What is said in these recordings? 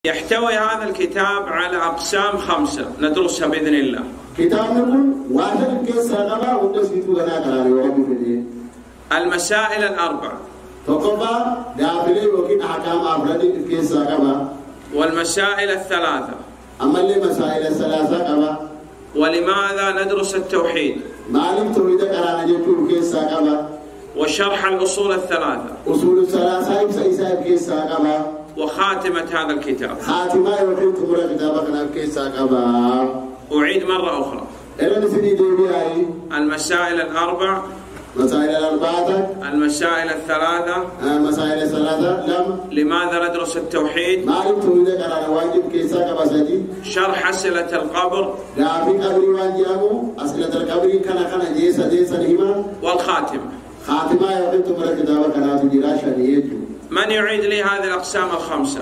يحتوي هذا الكتاب على أقسام 5 ندرسها بإذن الله. المسائل الأربع والمسائل الثلاثة. ولماذا ندرس التوحيد؟ وشرح الأصول الثلاثة. وخاتمة هذا الكتاب. أعيد مرة أخرى. المسائل الأربع، المسائل الثلاثة، لماذا ندرس التوحيد؟ شرح أسئلة القبر، والخاتمة. من يعيد لي هذه الأقسام ال5؟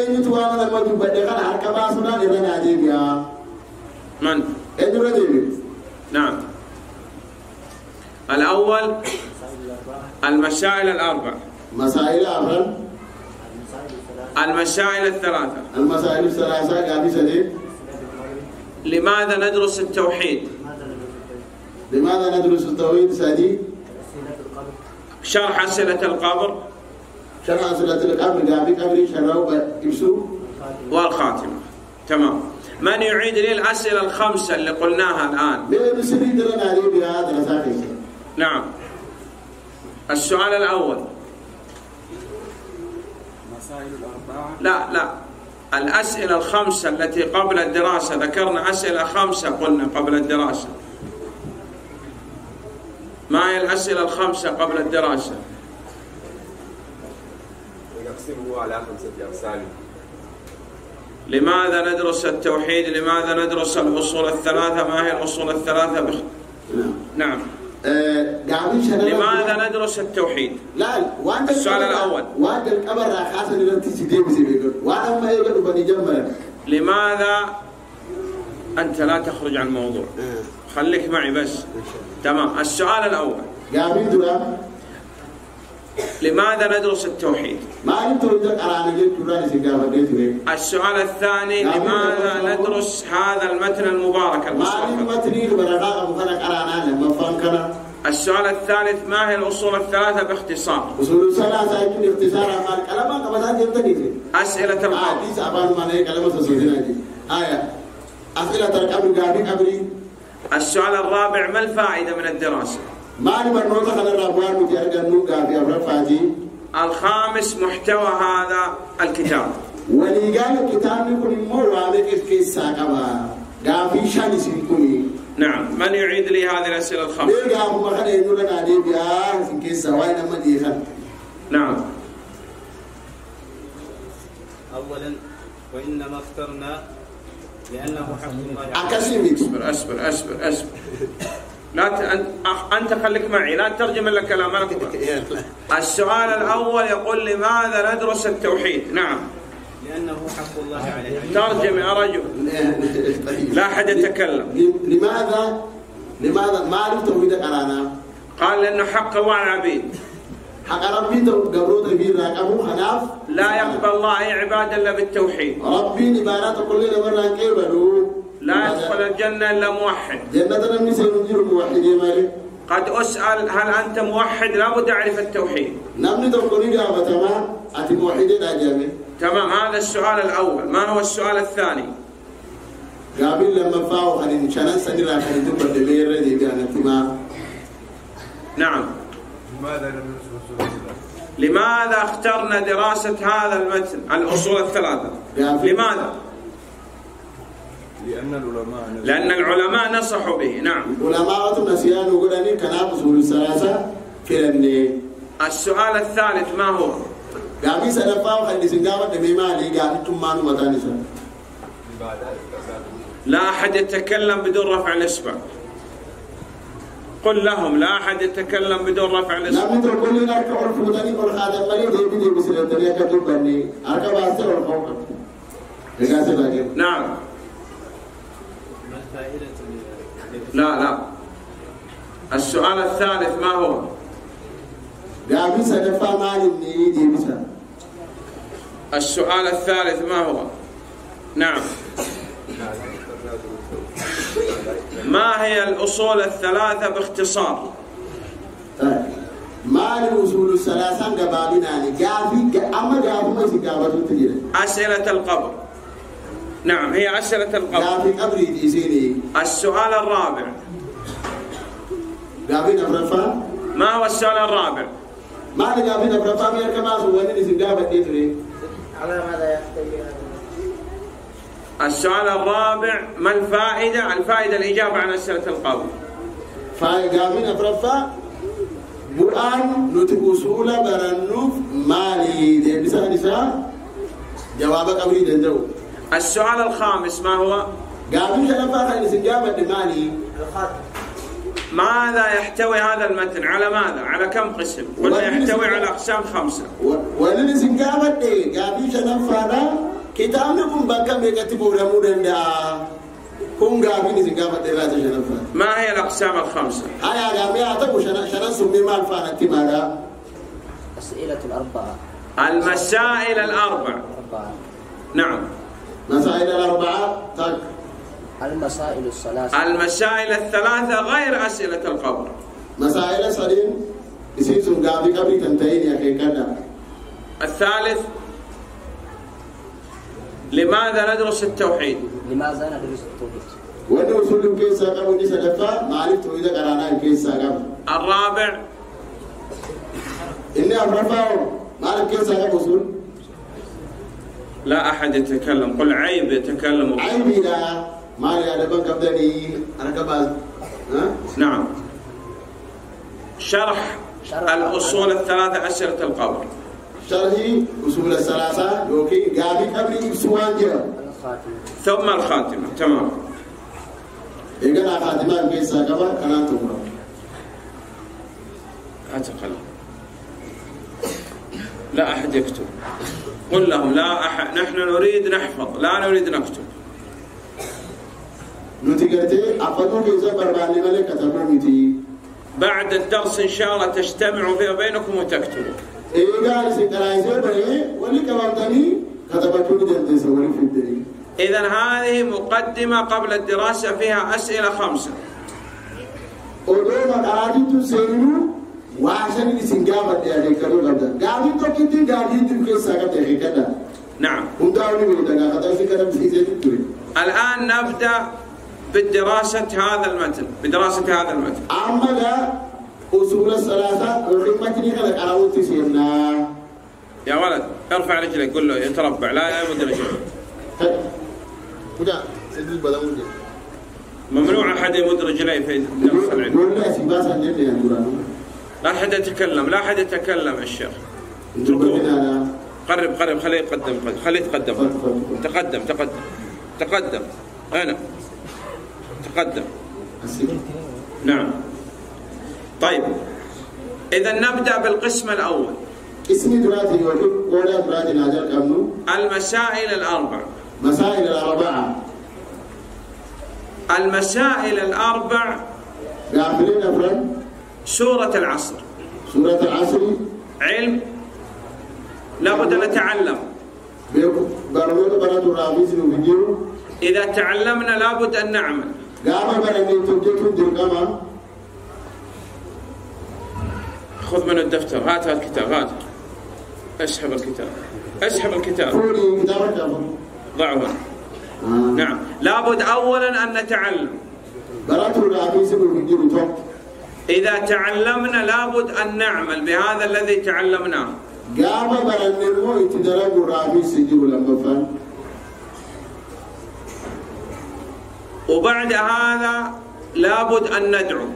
من؟ نعم. الأول المسائل الأربع، المسائل الثلاثة، لماذا ندرس التوحيد؟ شرح أسئلة القبر، والخاتمة. تمام. من يعيد لي الأسئلة ال5 اللي قلناها الآن؟ نعم. السؤال الأول. لا الأسئلة ال5 التي قبل الدراسة، ذكرنا أسئلة 5 قلنا قبل الدراسة. ما هي الأسئلة ال5 قبل الدراسة؟ نقسمه على 5 أقسام. لماذا ندرس التوحيد؟ لماذا ندرس الأصول الثلاثة؟ ما هي الأصول الثلاثة؟ نعم. لماذا ندرس التوحيد؟ السؤال الأول. لماذا أنت لا تخرج عن الموضوع، خليك معي بس. تمام. السؤال الأول. لماذا ندرس التوحيد؟ السؤال الثاني. لماذا ندرس هذا المتن المبارك المصنف؟ السؤال الثالث. ما هي الأصول الثلاثة باختصار؟ أسئلة القبر. السؤال الرابع. ما الفائدة من الدراسة؟ الخامس. محتوى هذا الكتاب. نعم. من يعيد لي هذه الأسئلة ال5؟ نعم. أولا، وإنما اخترنا لأنه حق الله. أسبر. لا أنت خليك معي، لا تترجم إلا كلام. السؤال الأول يقول لماذا ندرس التوحيد؟ نعم. لأنه حق الله عليه. ترجم يا رجل. لا أحد يتكلم. لماذا ما عرفت توحيدك أنا؟ قال لأنه حق الله على العبيد. حق ربي قبروت بيرنا أبو خناف. لا يقبل الله أي عبادة إلا بالتوحيد. ربي نبارات كل مرة كيبلو. لا يدخل الجنة إلا موحد. جنة نمسي نجير موحد يا مالك. قد أسأل هل أنت موحد؟ لابد أعرف التوحيد. نمني تقولي جابة تمام. أتي موحدين أجابي. تمام. هذا السؤال الأول. ما هو السؤال الثاني؟ قابل لما فاو خلين شنان سنرا خلين تبقى دليل ردي بأن تما. نعم. لماذا اخترنا دراسة هذا المتن الأصول الثلاثة؟ لماذا؟ لأن العلماء نصحوا به. نعم. علماء النسيان يقول أني كان أصول الثلاثة في النية. السؤال الثالث ما هو؟ قابل سنفاو خلين سنجابة دميمة لي قابل تمان ومتانسة. لا أحد يتكلم بدون رفع الإصبع. قل لهم لا أحد يتكلم بدون رفع الإصبع. نعم. تقول لنا كعرف وداني كل خادم ملي دي بسر الدنيا كتب بني أركب أسر والفوق. نعم. لا السؤال الثالث ما هو؟ السؤال الثالث ما هو؟ نعم. ما هي الأصول الثلاثة باختصار؟ ما الأصول الثلاثة قبابنا جافي أما جافي ما يسقابته تجري. أسئلة القبر. نعم هي أسئلة القبر. جافي قبري يسيني. السؤال الرابع. جافي نفرفا. ما هو السؤال الرابع؟ ما جافي نفرفا مير كما سووني يسقابته تجري. على ماذا يحتوي هذا؟ السؤال الرابع ما الفائدة؟ الفائدة الإجابة عن أسئلة القبر. فجافي نفرفا بؤان نتوصل برنوف مالي ده بسا جواب قبري دندو. السؤال الخامس ما هو؟ جافي نفرفا خلي سجابة مالي. ماذا يحتوي هذا المتن؟ على ماذا؟ على كم قسم؟ قلنا يحتوي على أقسام 5. ولن سجابة ده جافي نفرفا كتابكم بكم يكتبوا رمودن دا كم جافي نسجابة ده لا تشنفا. ما هي الأقسام ال5؟ هيا جافي أعتقد شنا سمي مال فانا تمارا. أسئلة الأربعة. المسائل الأربع. نعم. مسائل الأربعة تك. المسائل الثلاثة. المسائل الثلاثة غير أسئلة القبر. مسائل سليم يصير جافي قبل تنتهي يا أخي كذا. الثالث لماذا ندرس التوحيد؟ لماذا ندرس التوحيد؟ وأنه وصول كيس ساقم وني سلفا معرفة إذا قرانا كيس ساقم. الرابع إني أفرفا معرفة كيس ساقم وصول. لا أحد يتكلم. قل عيب يتكلم. عيبي لا ما لي أنا بنكبدني أنا كباز. نعم. شرح الأصول الثلاثة أسئلة القبر. شرحي أصول الثلاثة يوكي جابي قبل إبسوان جرا. ثم الخاتمة. تمام. إذا خاتمة كيس ساقم أنا تمر. أتقل. لا أحد يكتب. قل لهم لا أحد. نحن نريد نحفظ لا نريد نكتب. نتيجتي أفضل كيسا برباني ملك كتبومتي. بعد الدرس إن شاء الله تجتمعوا فيما بينكم وتكتبوا. إيجار سكرايزر بره ولي كمامتني كتبتوني جلد سوري في الدنيا. إذا هذه مقدمة قبل الدراسة فيها أسئلة 5. ودوما قاعدين تسيروا وعشان السنجابة يا ذكروا غدا قاعدين تكتين قاعدين تبكي ساكت يا كذا. نعم. ونداوني بيدنا قاعد سكرا بسيزة تقولي. الآن نبدأ بدراسة هذا المتن. بدراسة هذا المتن. أما لا أصول الثلاثة وخدمتني خلق على وقت سيرنا. يا ولد ارفع رجلك قل له يتربع لا يمد رجلك. كذا سيدل بدأوني. ممنوع أحد يمد رجليه في درس العلم. قول لا سباسة جل يا دوران. لا أحد يتكلم. لا أحد يتكلم الشيخ. قرب خليه يقدم. خليه يتقدم. تقدم هنا. تقدم. نعم. طيب إذا نبدأ بالقسم الأول. اسمي دراتي ولا دراتي ناجر كمنو. المسائل الأربع. مسائل الأربعة. المسائل الأربع. قابلين أفراد. سورة العصر. سورة العصر. علم لابد أن نتعلم. إذا تعلمنا لابد أن نعمل. خذ من الدفتر. هات الكتاب. هات. اسحب الكتاب. ضعه هنا. نعم. لابد أولا أن نتعلم. إذا تعلمنا لابد أن نعمل بهذا الذي تعلمناه. وبعد هذا لابد أن ندعو.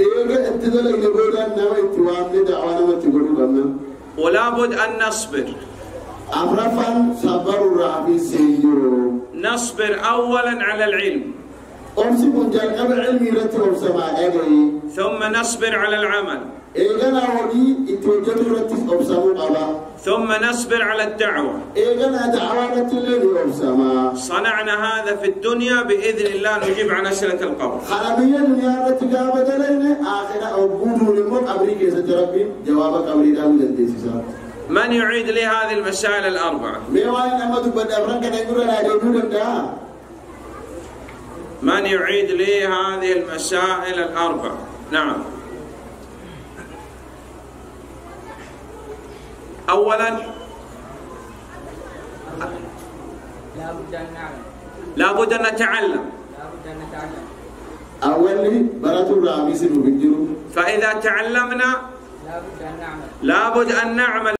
ولابد أن نصبر. نصبر أولا على العلم. ثم نصبر على العمل. ثم نصبر على الدعوة. صنعنا هذا في الدنيا بإذن الله نجيب عن أسئلة القبر. من يعيد لي هذه المسائل الأربعة؟ من يعيد لي هذه المسائل الأربعة؟ نعم. أولا لابد أن نتعلم. فإذا تعلمنا لابد أن نعمل.